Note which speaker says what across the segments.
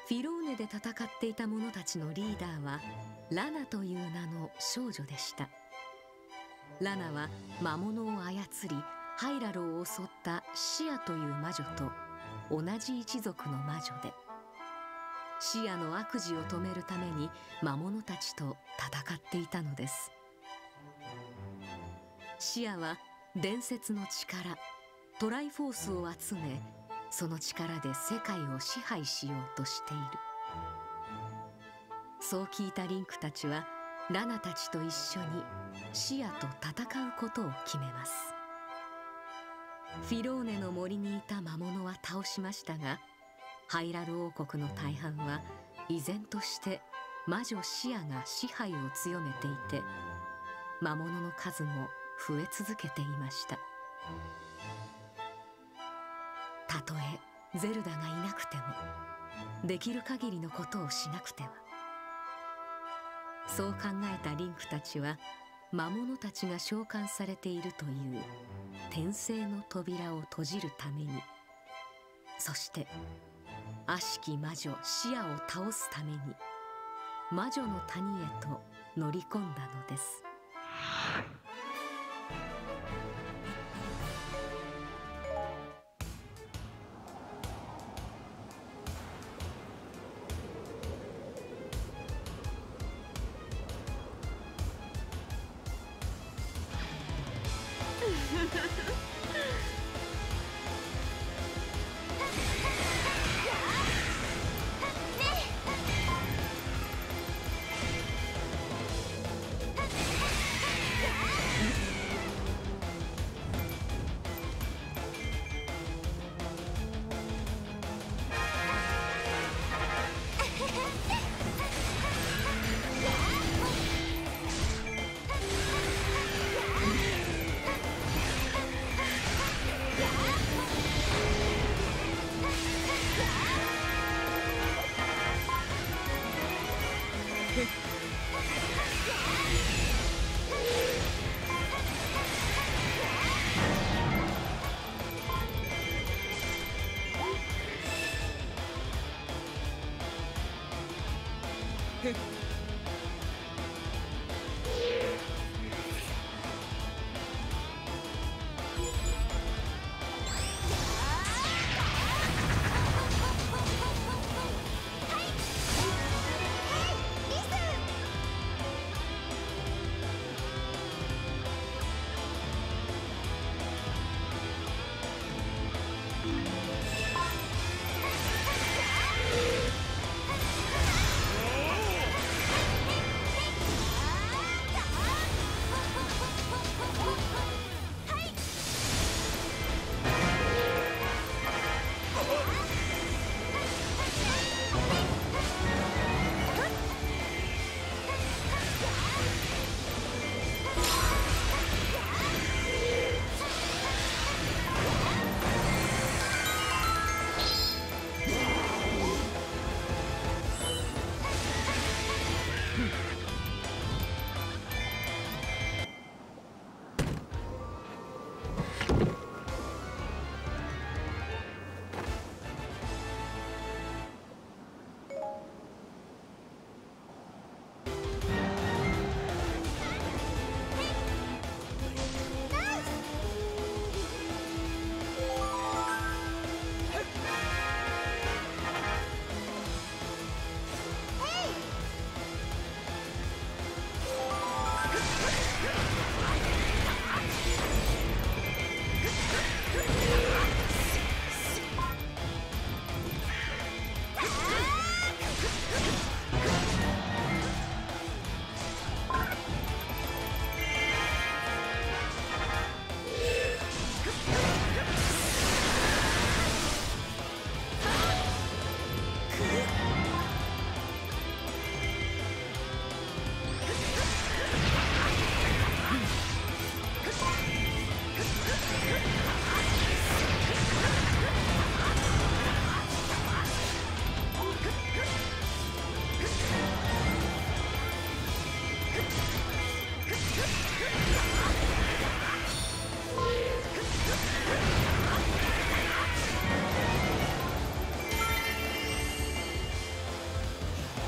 Speaker 1: フィローネで戦っていた者たちのリーダーはラナという名の少女でした。ラナは魔物を操りハイラルを襲ったシアという魔女と同じ一族の魔女で、シアの悪事を止めるために魔物たちと戦っていたのです。シアは伝説の力トライフォースを集め、その力で世界を支配しようとしている。そう聞いたリンクたちはラナたちと一緒にシアと戦うことを決めます。フィローネの森にいた魔物は倒しましたが、ハイラル王国の大半は依然として魔女シアが支配を強めていて、魔物の数も増え続けていました。たとえゼルダがいなくてもできる限りのことをしなくては。そう考えたリンクたちは魔物たちが召喚されているという転生の扉を閉じるために、そして悪しき魔女シアを倒すために魔女の谷へと乗り込んだのです。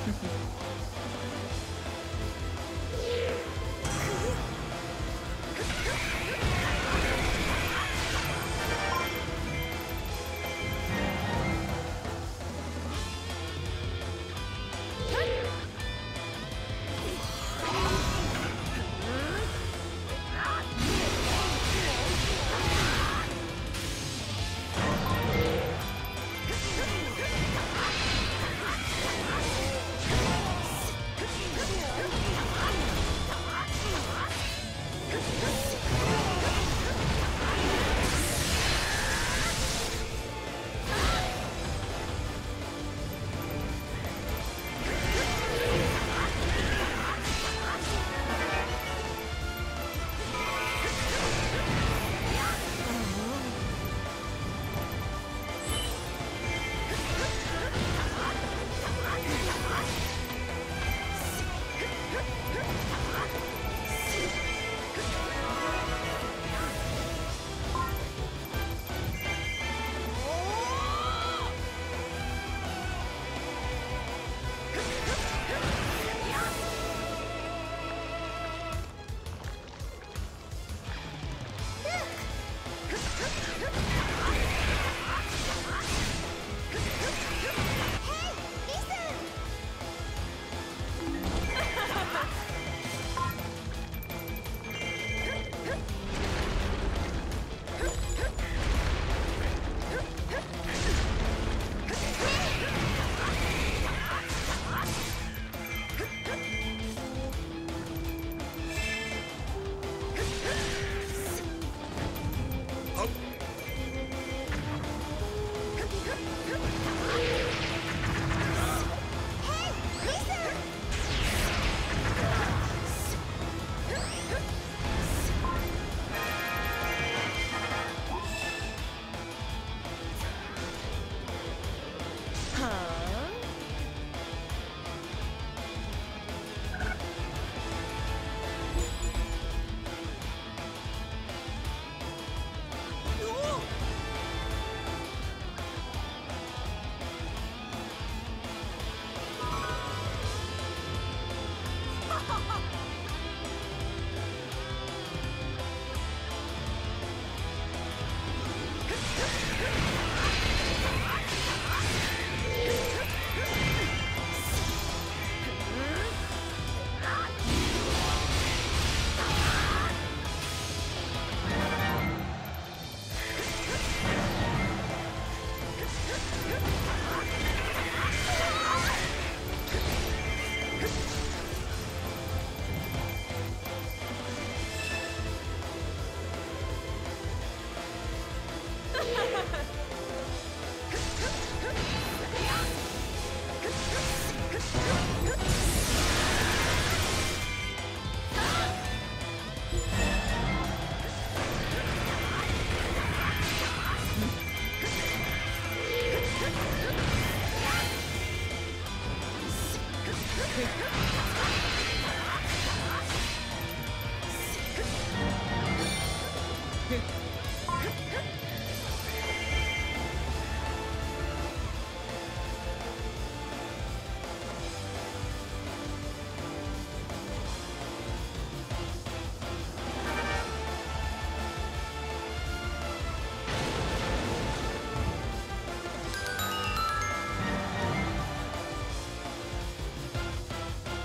Speaker 2: 「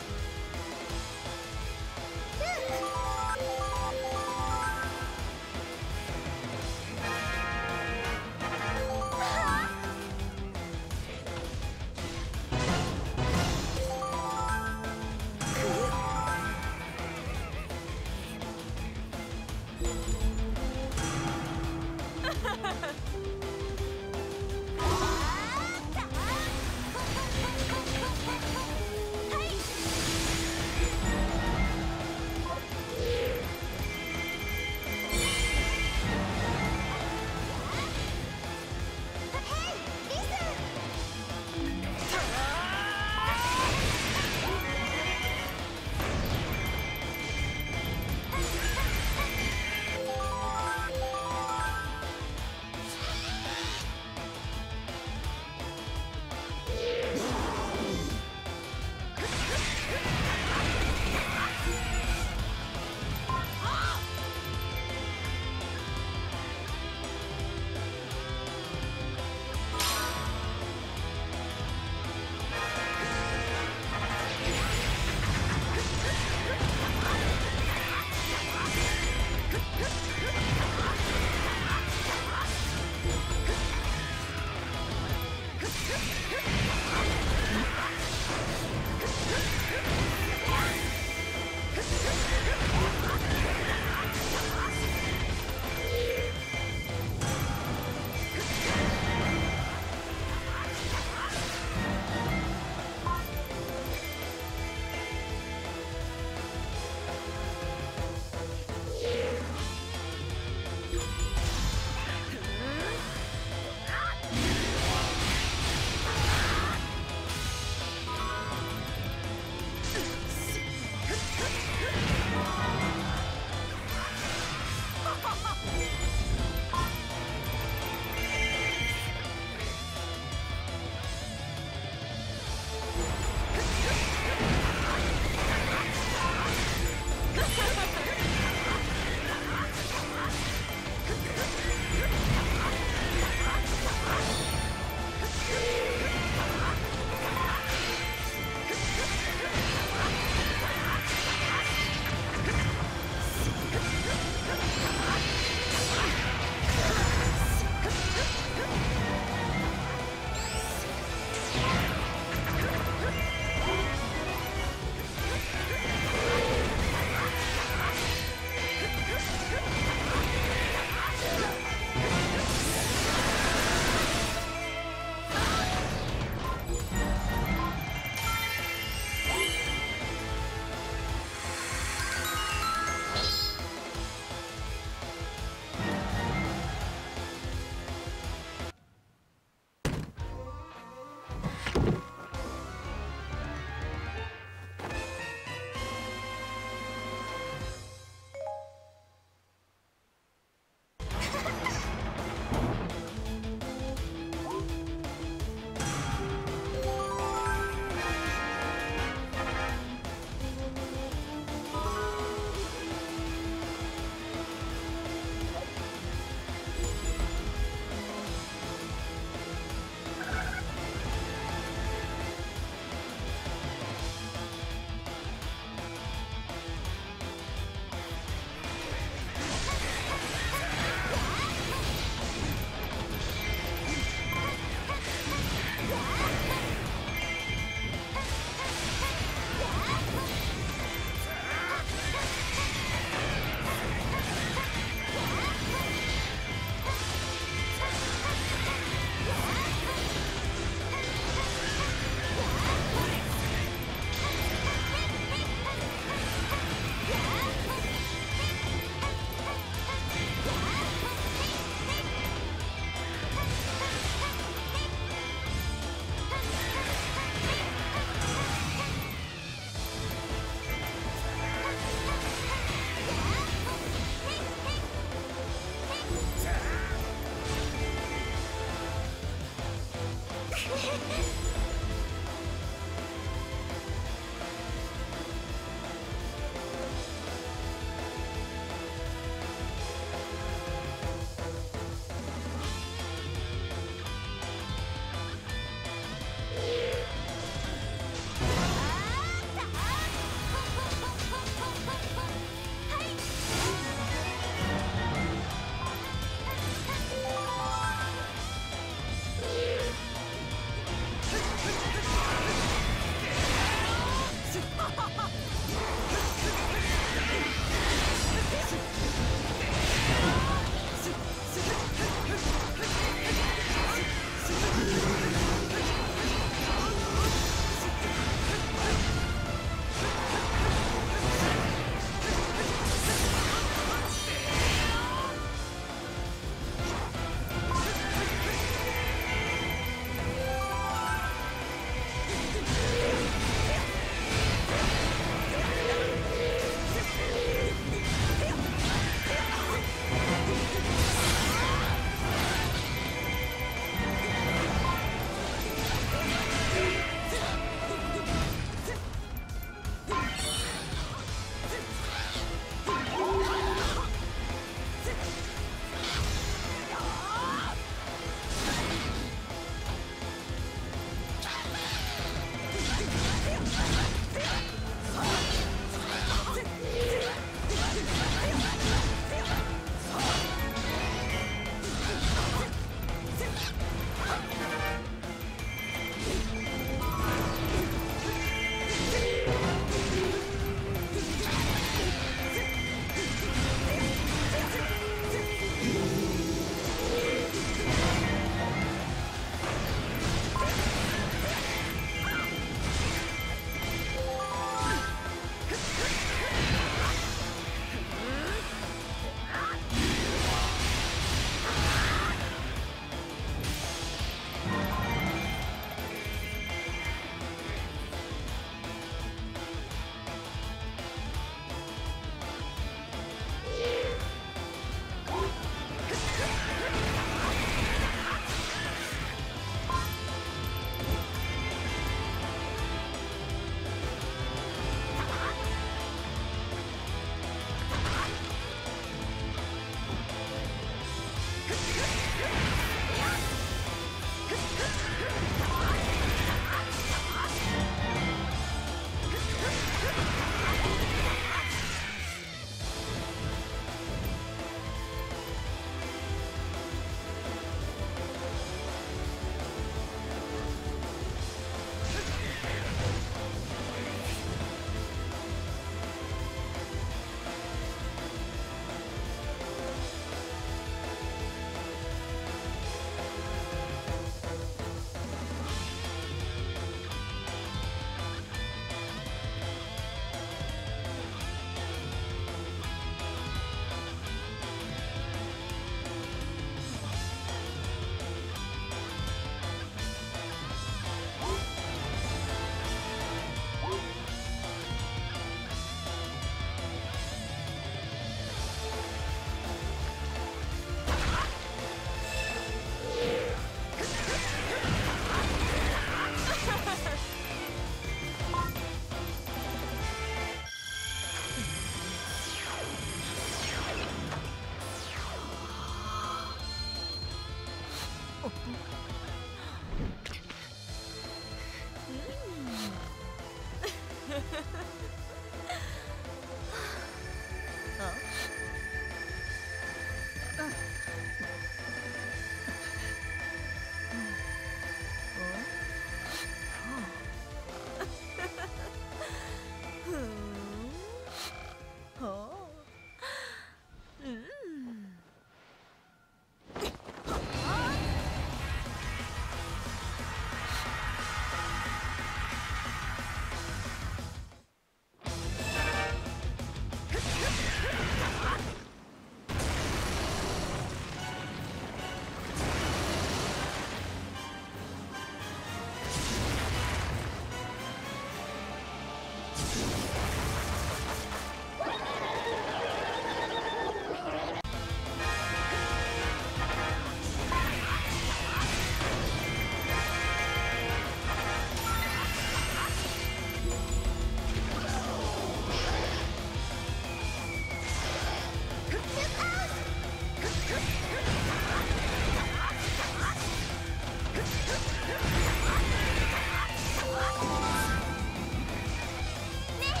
Speaker 2: ね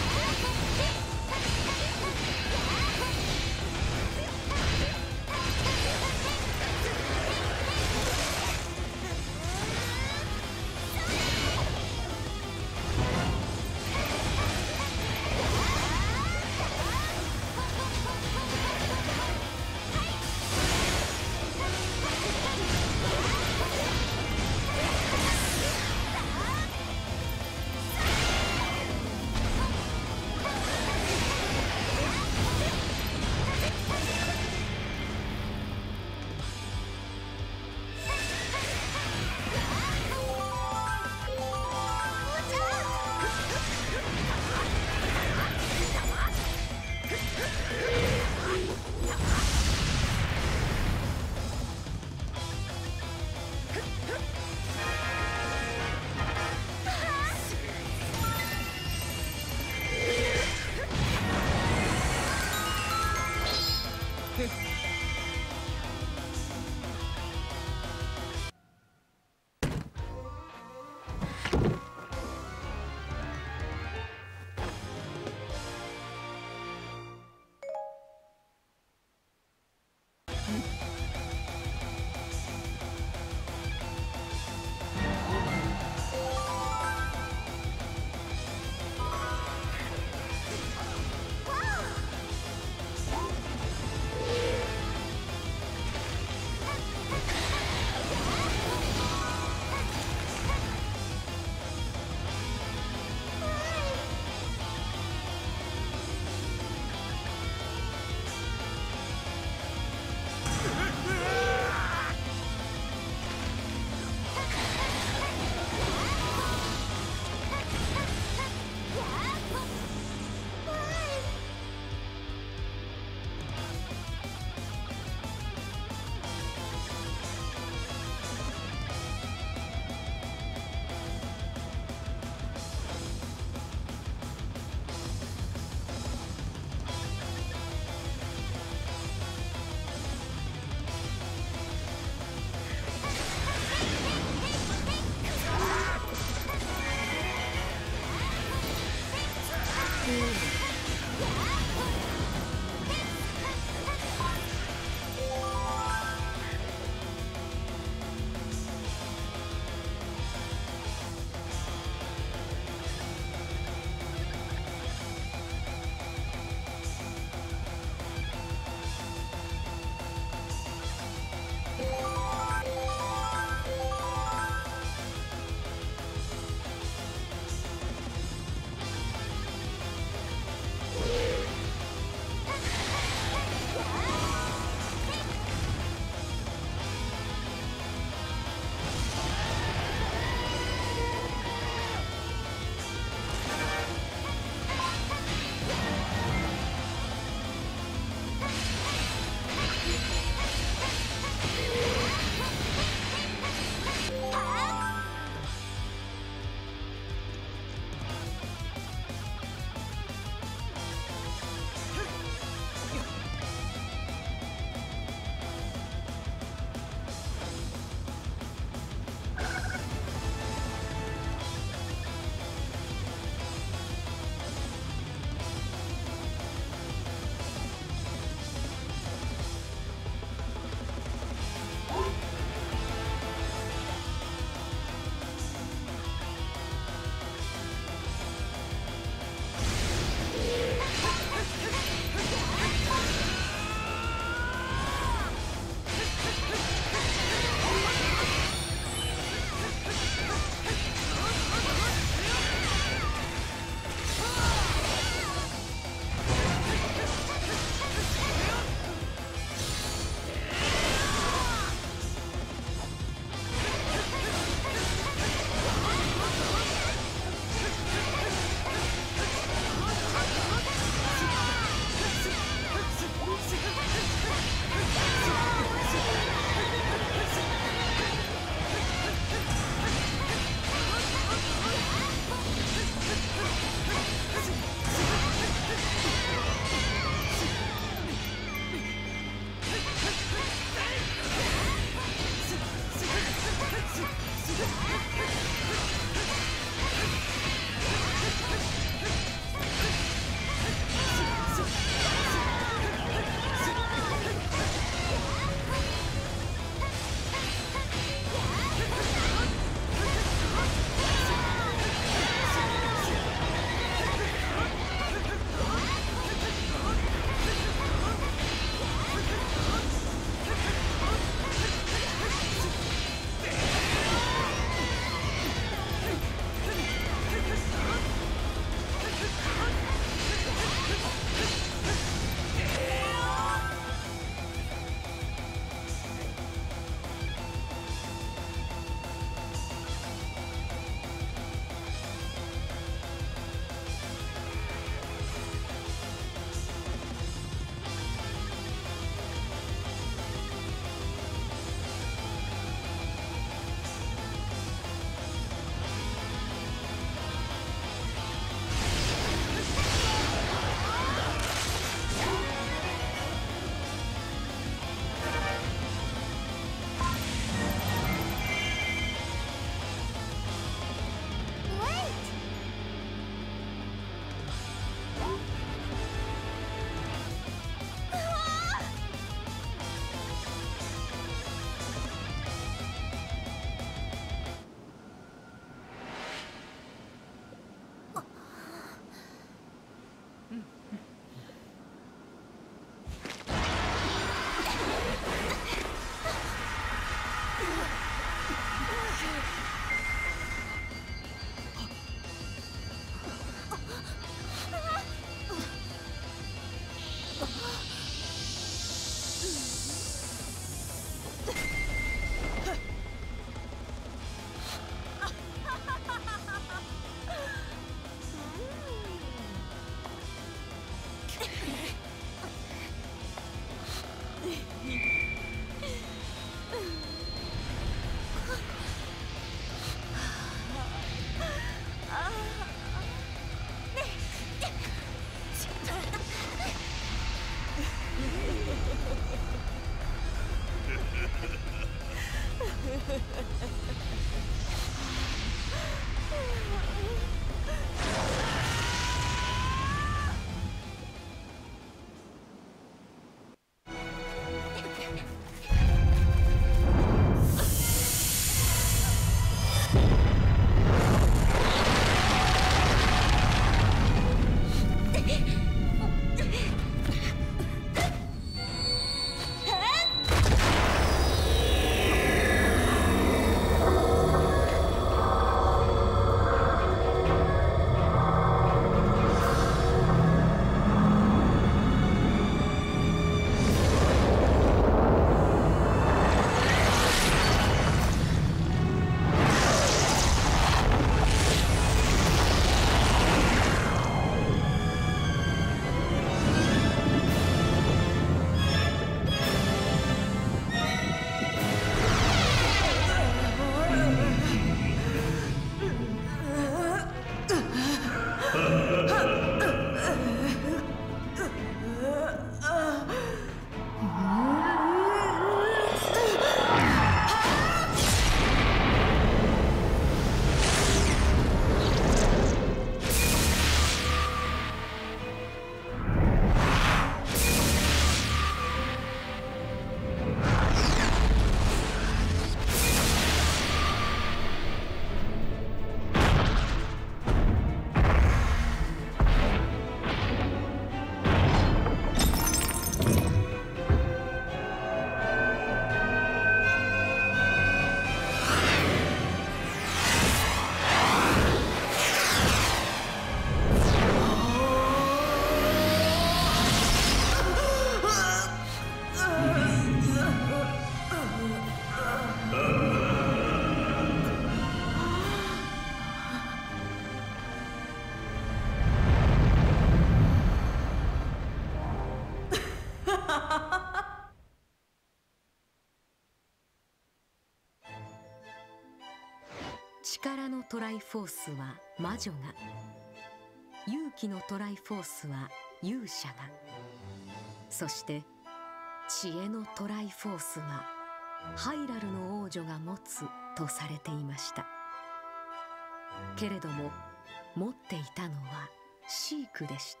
Speaker 1: 力のトライフォースは魔女が、勇気のトライフォースは勇者が、そして知恵のトライフォースはハイラルの王女が持つとされていました。けれども持っていたのはシークでした。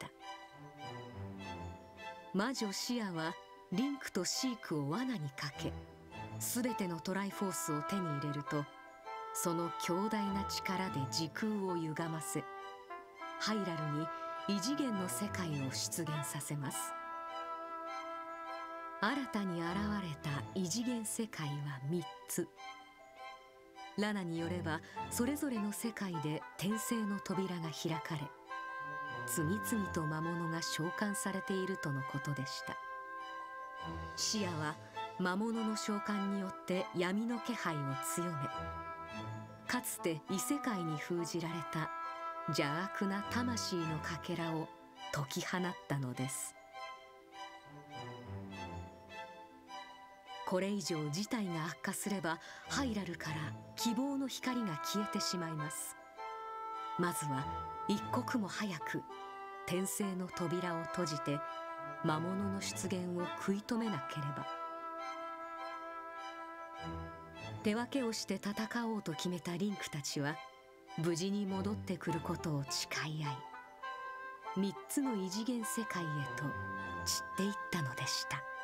Speaker 1: 魔女シアはリンクとシークを罠にかけ、すべてのトライフォースを手に入れると、その強大な力で時空を歪ませ、ハイラルに異次元の世界を出現させます。新たに現れた異次元世界は3つ。ラナによれば、それぞれの世界で転生の扉が開かれ、次々と魔物が召喚されているとのことでした。シアは魔物の召喚によって闇の気配を強め、かつて異世界に封じられた邪悪な魂のかけらを解き放ったのです。これ以上事態が悪化すれば、ハイラルから希望の光が消えてしまいます。まずは一刻も早く転生の扉を閉じて魔物の出現を食い止めなければ。手分けをして戦おうと決めたリンクたちは、無事に戻ってくることを誓い合い、3つの異次元世界へと散っていったのでした。